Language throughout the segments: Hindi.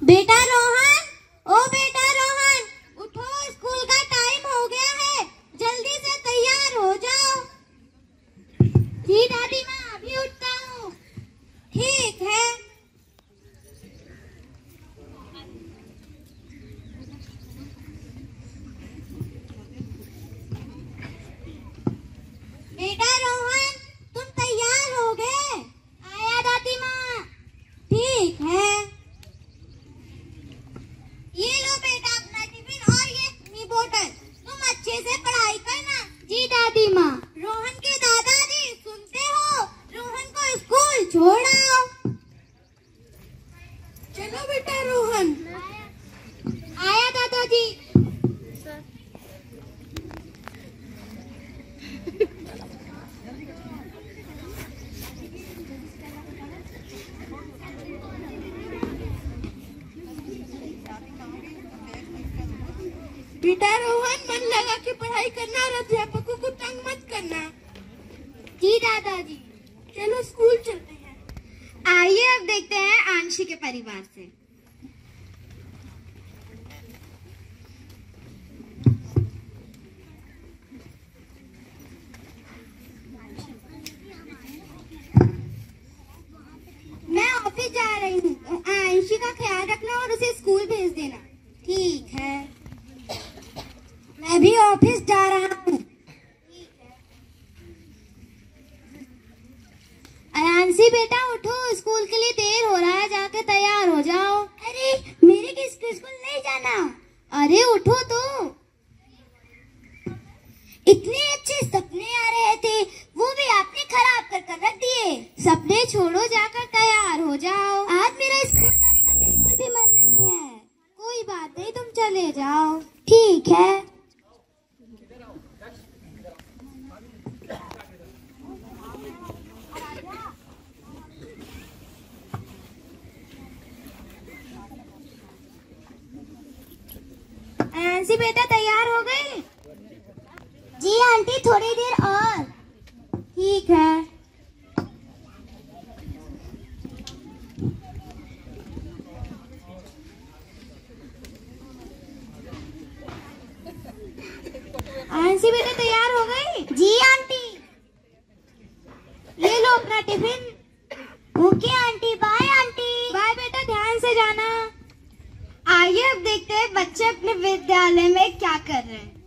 बेटा रोहन, ओ बेटा रोहन, उठो, स्कूल का टाइम हो गया है, जल्दी से तैयार हो जाओ। जी दादी माँ, अभी उठता हूँ। ठीक है। बेटा रोहन, तुम तैयार हो गए? आया दादी माँ। ठीक है। ये लो बेटा अपना टिफिन और ये अपनी बोतल। तुम अच्छे से पढ़ाई करना। जी दादी माँ। रोहन के दादाजी, सुनते हो? रोहन को स्कूल छोड़ आओ। चलो बेटा रोहन। आया दादाजी। बेटा रोहन, मन लगा के पढ़ाई करना और अध्यापकों को तंग मत करना। जी दादाजी। चलो स्कूल चलते हैं। आइए अब देखते हैं आंशी के परिवार से। मैं ऑफिस जा रही हूँ। आंशी का ख्याल रखना और उसे स्कूल भेज देना। ठीक है। मैं भी ऑफिस जा रहा हूँ। आयांशी बेटा उठो, स्कूल के लिए देर हो रहा है, जाके तैयार हो जाओ। अरे मेरे किसको स्कूल नहीं जाना। अरे उठो तो। इतने अच्छे सपने आ रहे थे, वो भी आपने खराब कर रख दिए। सपने छोड़ो, जाकर तैयार हो जाओ। आज मेरा स्कूल जाने का बिल्कुल भी मन नहीं है। कोई बात नहीं, तुम चले जाओ। ठीक है। आंशी बेटा तैयार हो गई? जी आंटी, थोड़ी देर और। ठीक है। आंशी बेटा तैयार हो गई? जी आंटी। ले लो अपना tiffin. Okay aunty, bye aunty. Bye बेटा, ध्यान से जाना। आइए अब देखते हैं बच्चे अपने विद्यालय में क्या कर रहे हैं।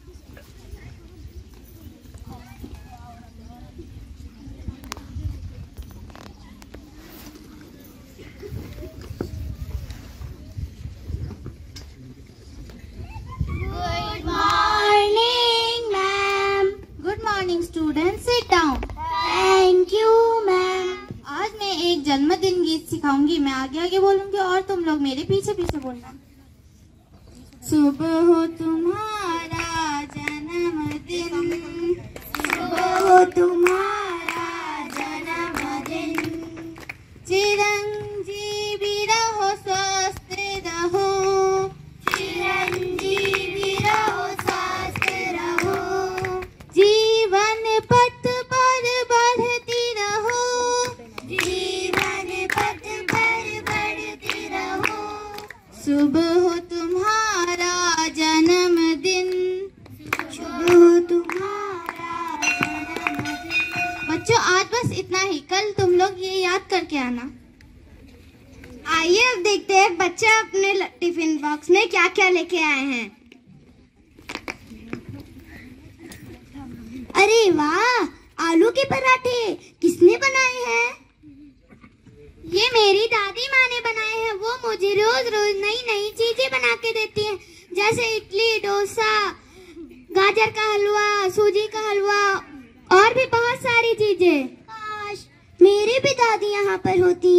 Good morning ma'am. Good morning student, sit down. Thank you ma'am. आज मैं एक जन्मदिन गीत सिखाऊंगी। मैं आगे आगे बोलूंगी और तुम लोग मेरे पीछे पीछे बोलना। सुबह हो तुम्हारा जन्मदिन, सुबह हो तुम्हारा जन्मदिन, चिरंजीवी रहो, स्वस्थ रहो, चिरंजीवी रहो, स्वस्थ रहो, जीवन पथ पर बढ़ती रहो, जीवन पथ पर बढ़ती रहो। सुबह हो तुम्हारा जन्मदिन, शुभ हो तुम्हारा जन्मदिन। बच्चों आज बस इतना ही। कल तुम लोग ये याद करके आना। आइए अब देखते हैं बच्चे अपने टिफिन बॉक्स में क्या क्या लेके आए हैं। अरे वाह, आलू के पराठे किसने बनाए हैं? ये मेरी दादी माँ ने बनाए हैं। वो मुझे रोज रोज नई नई चीजें बना के देती हैं, जैसे इडली, डोसा, गाजर का हलवा, सूजी का हलवा और भी बहुत सारी चीजें। काश मेरी भी दादी यहाँ पर होती।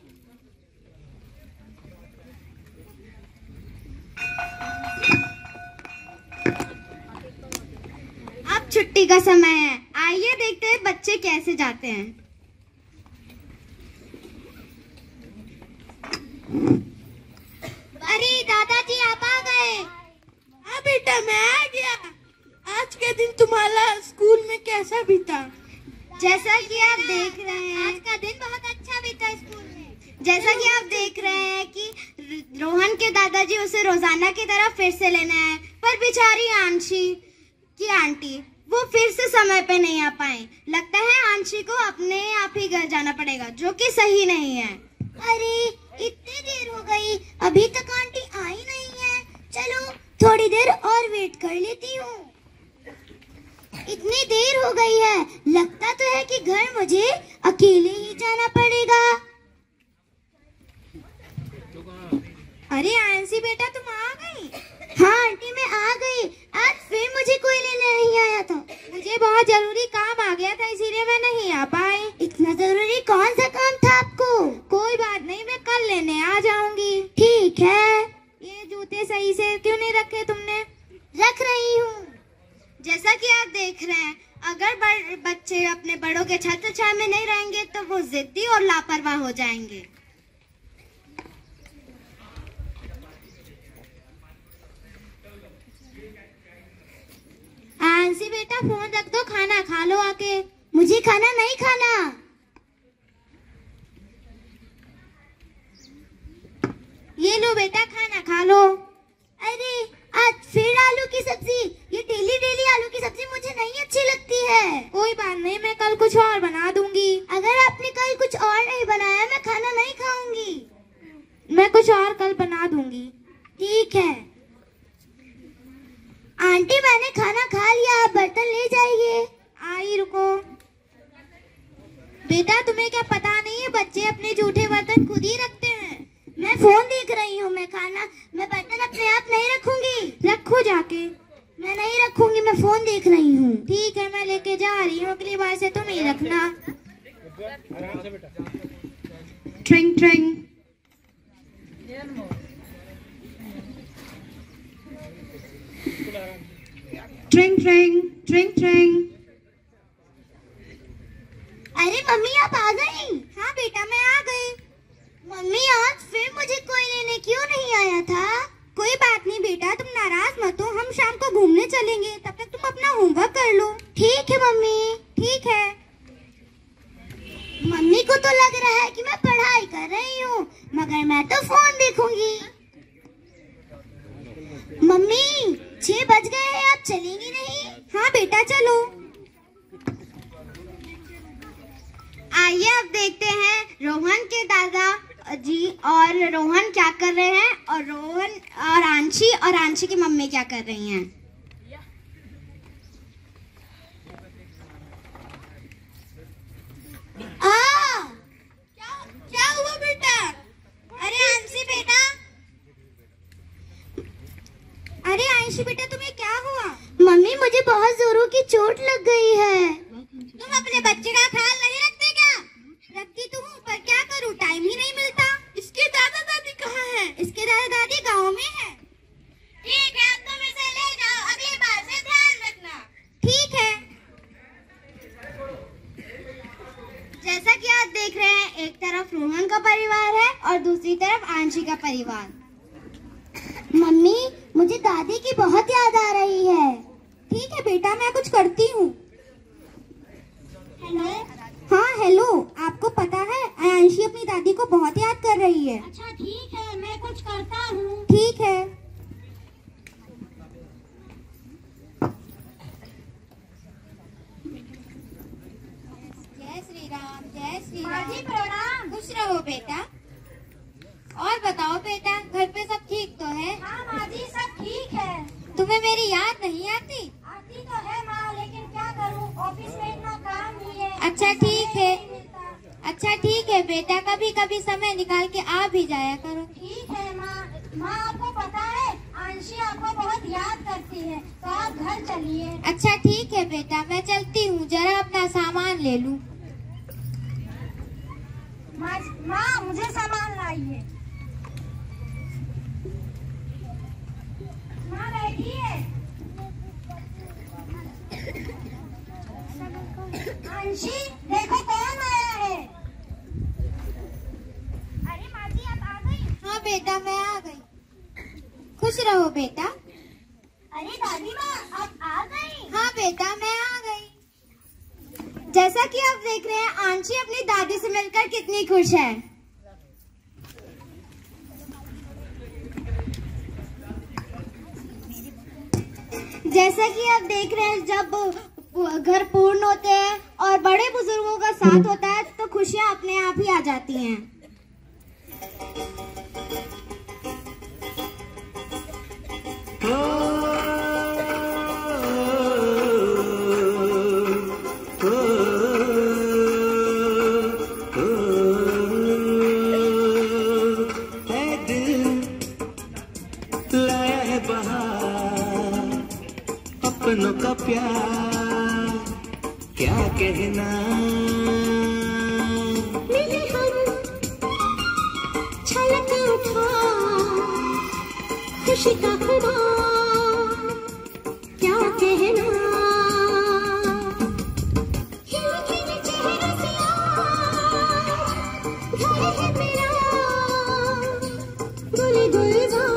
अब छुट्टी का समय है। आइए देखते हैं बच्चे कैसे जाते हैं। अरे दादाजी आप आ गए। हाँ बेटा, मैं आ गया। आज के दिन तुम्हारा स्कूल में कैसा बीता? जैसा कि आप देख रहे हैं, आज का दिन बहुत अच्छा बीता स्कूल में। जैसा कि आप देख रहे हैं कि रोहन के दादाजी उसे रोजाना की तरह फिर से लेने आए, पर बेचारी आंशी की आंटी वो फिर से समय पे नहीं आ पाए। लगता है आंशी को अपने आप ही घर जाना पड़ेगा, जो कि सही नहीं है। अरे इतनी देर हो गई, अभी तक आंटी आई नहीं है। चलो थोड़ी देर और वेट कर लेती हूँ। इतनी देर हो गई है, लगता तो है कि घर मुझे अकेले ही जाना पड़ेगा। अरे आंसी बेटा तुम आ गई? हाँ आंटी मैं आ गई। आज फिर मुझे कोई लेने नहीं आया था। मुझे बहुत जरूरी काम आ गया था, इसीलिए मैं नहीं आ पाई। इतना जरूरी कौन सा काम था आपको? कोई बात नहीं, मैं कल लेने आ जाऊंगी। ठीक है। ये जूते सही से क्यों नहीं रखे तुमने? रख रही हूँ। जैसा कि आप देख रहे हैं, अगर बच्चे अपने बड़ों के छत्र छाया में नहीं रहेंगे तो वो जिद्दी और लापरवाह हो जाएंगे। आंसी बेटा फोन रख दो, खाना खा लो आके। मुझे खाना नहीं खाना। ये लो बेटा खाना खा लो। अरे आज फिर आलू की सब्जी? ये डेली डेली आलू की सब्जी मुझे नहीं अच्छी लगती है। कोई बात नहीं, मैं कल कुछ और बना दूंगी। अगर आपने कल कुछ और नहीं बनाया मैं खाना नहीं खाऊंगी। मैं कुछ और कल बना दूंगी। ठीक है। आंटी मैंने खाना खा लिया, आप बर्तन ले जाइए। आई रुको। बेटा तुम्हें क्या पता नहीं है, बच्चे अपने जूठे बर्तन खुद ही रखते हैं। मैं फोन देख रही हूँ, मैं बर्तन अपने आप नहीं रखूंगी। रखो जाके। मैं नहीं रखूंगी, मैं फोन देख रही हूँ। ठीक है मैं लेके जा रही हूँ, अगली बार से तुम ही रखना। ट्रिंग ट्रिंग। ट्रिंग ट्रिंग ट्रिंग ट्रिंग। अरे मम्मी आप आ गई? हाँ बेटा मैं आ गई। मम्मी आज फिर मुझे कोई लेने क्यों नहीं आया था? कोई बात नहीं बेटा, तुम नाराज मत हो, हम शाम को घूमने चलेंगे, तब तक तुम अपना होमवर्क कर लो। ठीक है मम्मी। ठीक है। मम्मी को तो लग रहा है कि मैं पढ़ाई कर रही हूँ, मगर मैं तो फोन देखूंगी। मम्मी 6 बज गए हैं, आप चलेंगी नहीं? हाँ बेटा चलो। आइए अब देखते हैं रोहन के दादा जी और रोहन क्या कर रहे हैं, और रोहन और आंशी की मम्मी क्या कर रही हैं। क्या हुआ बेटा? अरे आंशी बेटा, अरे आंशी बेटा तुम्हें क्या हुआ? मम्मी मुझे बहुत जोरों की चोट लग गई है। तुम अपने बच्चे का ख्याल नहीं रखते क्या? रखती तो हूँ, पर क्या करूँ, टाइम ही नहीं मिलता। इसके दादा दादी कहाँ हैं? इसके दादा दादी गाँव में हैं। ठीक है अब तुम इसे ले जाओ, अगली बार से ध्यान रखना। ठीक है। जैसा कि आप देख रहे हैं, एक तरफ रोहन का परिवार है और दूसरी तरफ आंशी का परिवार। मम्मी मुझे दादी की बहुत याद आ रही है। ठीक है बेटा मैं कुछ करती हूँ। हेलो। हाँ हेलो, आपको पता है आंशी अपनी दादी को बहुत याद कर रही है। अच्छा ठीक है, मैं कुछ करता हूँ। ठीक है। जय श्री राम। जय श्री राम। जी प्रणाम। खुश रहो बेटा। और बताओ बेटा, घर पे सब ठीक तो है? हाँ माँ जी सब ठीक है। तुम्हें मेरी याद नहीं आती? आती तो है माँ, लेकिन क्या करूँ, ऑफिस में इतना काम ही है। अच्छा ठीक है। अच्छा ठीक है बेटा, कभी कभी समय निकाल के आ भी जाया करो। ठीक है माँ। माँ आपको पता है आंशी आपको बहुत याद करती है, तो आप घर चलिए। अच्छा ठीक है बेटा, मैं चलती हूँ, जरा अपना सामान ले लूँ। माँ मुझे सामान लाइए। माँ बैठिए। आंशी देखो कौन आया है। अरे माँ जी आप आ गई? हाँ बेटा मैं आ गई। खुश रहो बेटा। अरे दादी माँ आप आ गई? हाँ बेटा मैं आ गई। जैसा कि आप देख रहे हैं, आंशी अपनी दादी से मिलकर कितनी खुश है। जैसा कि आप देख रहे हैं, जब घर पूर्ण होते हैं और बड़े बुजुर्गों का साथ होता है तो खुशियां अपने आप ही आ जाती हैं। लाया है बहार अपनों का प्यार, क्या कहना। मिले हम छलक उठा खुशी का खुमार, क्या कहना। खिले खिले चेहरे से आज घर है मेरा गुल गुलजार,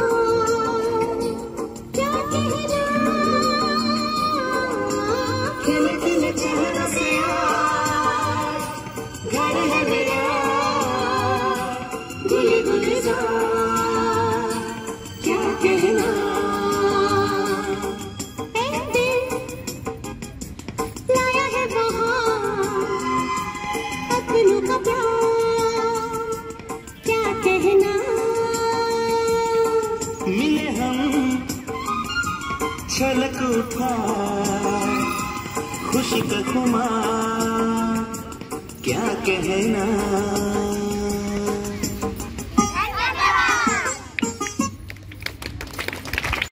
खिले खिले चेहरे से आज घर है मेरा गुल गुलजार, क्या कहना। लाया है बहार अपनों का प्यार, क्या कहना। मिले हम छलक उठा खुशी का खुमार, क्या कहना।